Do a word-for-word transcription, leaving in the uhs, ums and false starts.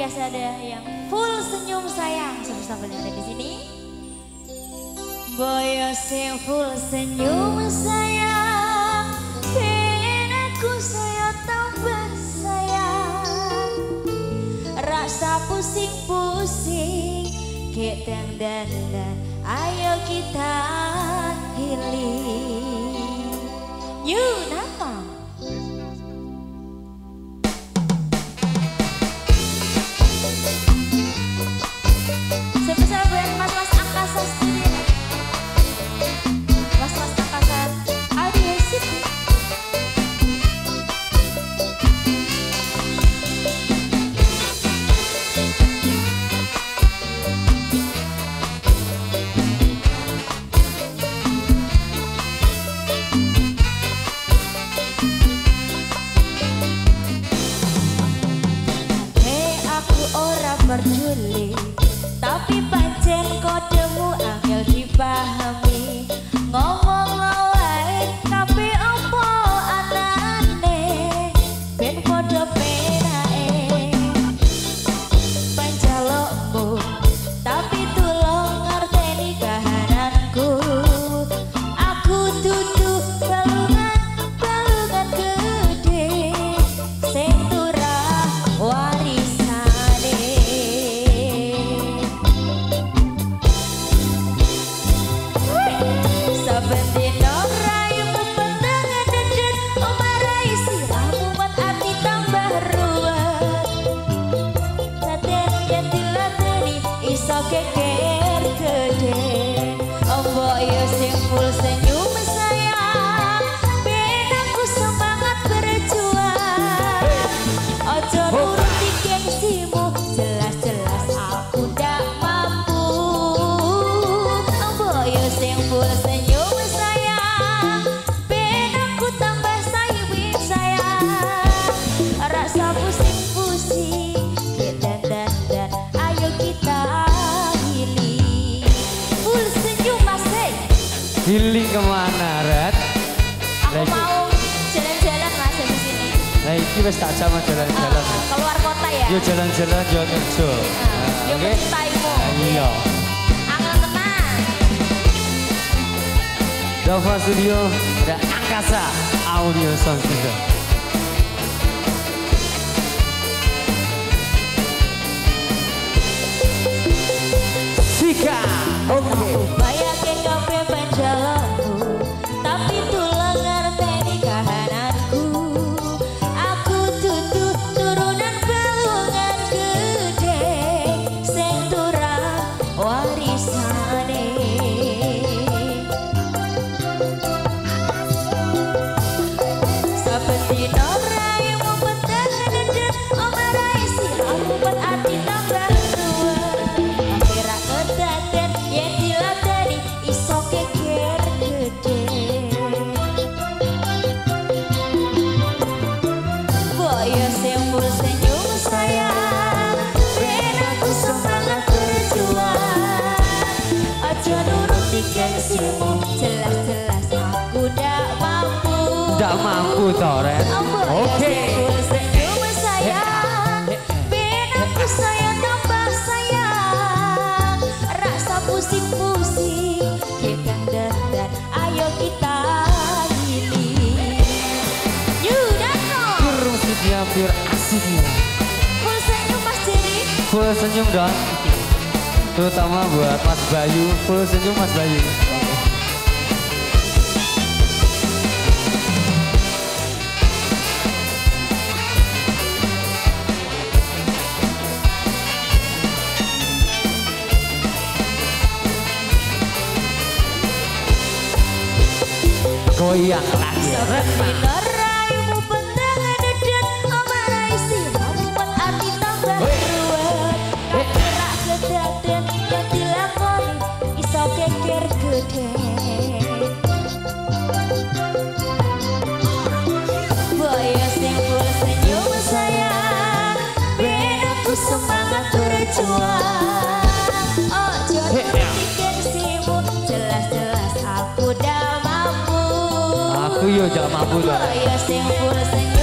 biasa ada yang full senyum sayang. Sama-sama ada di sini. Boyo sing full senyum sayang, pengen aku saya tambah sayang. Rasa pusing-pusing, kita dandan, ayo kita healing. Yuk nama. Spesial buat mas-mas angkasa studio. Mas-mas angkasa audio city. Hei aku ora peduli, tapi pancen kodemu angel dipahami. Ngomong wae tapi opo anane, ben podo penake. Panjalukmu tapi tulung ngerteni kahananku. Aku dudu balungan-balungan gede, sing turah warisane. Saben dina rayumu pendangan dedet, omarai sirahmu buat ati tambah ruwet. Laten yen dilateni iso keker gede. Mbok yo sing full senyum sayang, ben aku semangat berjuang. Ojo nuruti gengsimu, jelas-jelas aku ndak mampu. Mbok yo sing full senyum sayang, ben aku tambah sayang sayang. Rasa pusing-pusing, kita dandan, ayo kita healing. Full senyum masih. Healing kemana, Red? Aku mau jalan-jalan mas di sini. Nah, ini wis tak sama jalan-jalan. Ah, keluar kota ya. Yo jalan-jalan, yo kerja. Ah, yo Oke? mencintaimu. Iya. Angel tenang. Dava Studio, ada Angkasa Audio Sound System. Sika, oke. Bayake kabeh panjalukmu, tapi tulang ngerteni kahananku. Aku dudu turunan balungan gede, sing turah warisane. Saben dina rayumu pendangan dedet, omarai sirahmu buat ati tambah ruwet. Akhirnya kedaden yen dilateni iso keker gede. Boyo sing full senyum sayang, ben aku semangat berjuang. Aja nuruti gengsimu, jelas-jelas aku ndak mampu. Ndak mampu toh, Red. Oke. Full senyum sayang, ben aku sayang tambah sayang. Rasa pusing-pusing, kita dandan, ayo kita healing. You don't know. Kurung sedia biar asik ya. Full senyum Mas Jerry. Full senyum dong. Terutama buat Mas Bayu, full senyum Mas Bayu. Goyang lagi, Red. Dina rayumu pendangan dedet, omarai sirahmu buat ati tambah ruwet. Kakira kedaden yen dilakoni iso keker gede. Boyo sing full senyum sayang, ben aku semangat berjuang. Ojo nuruti gengsimu, jelas-jelas aku ndak mampu. Aku yo gak mampu toh. Boyo sing full senyum